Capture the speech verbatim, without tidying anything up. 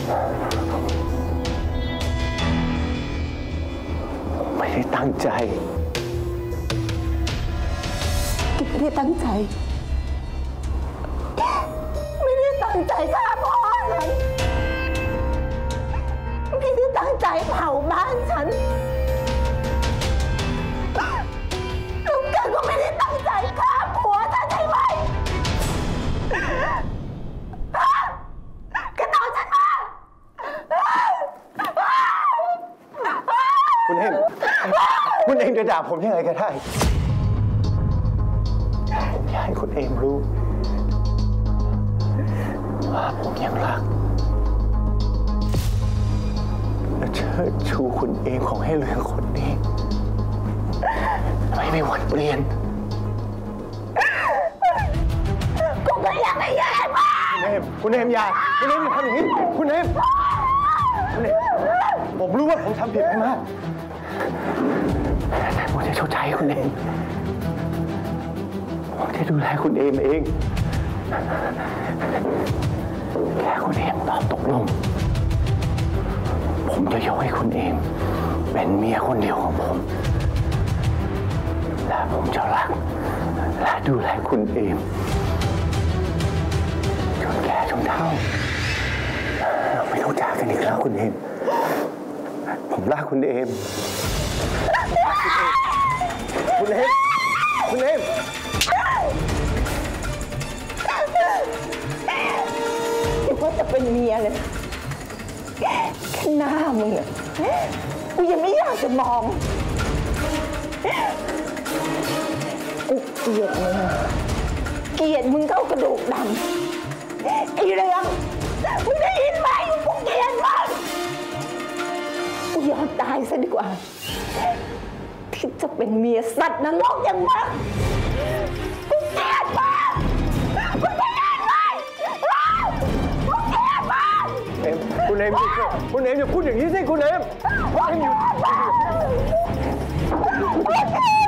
ไม่ได้ตั้งใจไม่ได้ตั้งใจไม่ได้ตั้งใจฆ่าพ่อฉันไม่ได้ตั้งใจเผาบ้านฉันลูกแกก็ไม่ได้ตั้งใจฆ่าผัวฉันใช่ไหมกระโดดฉันมาคุณเอ็มคุณเอ็มจะด่าผมยังไงก็ได้อยากให้คุณเอ็มรู้ว่าผมยังรักและเชิดชูคุณเอ็มของให้เรื่องคนนี้ไม่มีวันเปลี่ยนกูก็ยังไม่แย่มากคุณเอ็มคุณเอ็มอย่าคุณเอ็มอย่าทำอย่างนี้คุณเอ็มคุณเอ็มผมรู้ว่าผมทำผิดไปมากแต่ผมจะชดใช้คุณเอ็มผมจะดูแลคุณเอ็มเองแค่คุณเอ็มตอบตกลงผมจะยกให้คุณเอ็มเป็นเมียคนเดียวของผมและผมจะรักและดูแลคุณเอ็มจนแก่จนเฒ่าเราไม่ต้องจากกันอีกแล้วคุณเอ็มผมรักคุณเอ็มคุณเอ็มคุณเอ็มคิดว่าจะเป็นเมียเลยแค่หน้ามึงอะกูยังไม่อยากจะมองกูเกลียดมึงเกลียดมึงเข้ากระดูกดำไอ้เรื่องมึงได้ยินไหมกูเกลียดมึงกูยอมตายซะดีกว่าที่จะเป็นเมียสัตว์นรกอย่างมึงกูเกลียดมึงกูเกลียดมึงกูเกลียดมึงเอ็มคุณเอ็มคุณเอ็มอย่าพูดอย่างนี้สิคุณเอ็มคุณเอ็มอยู่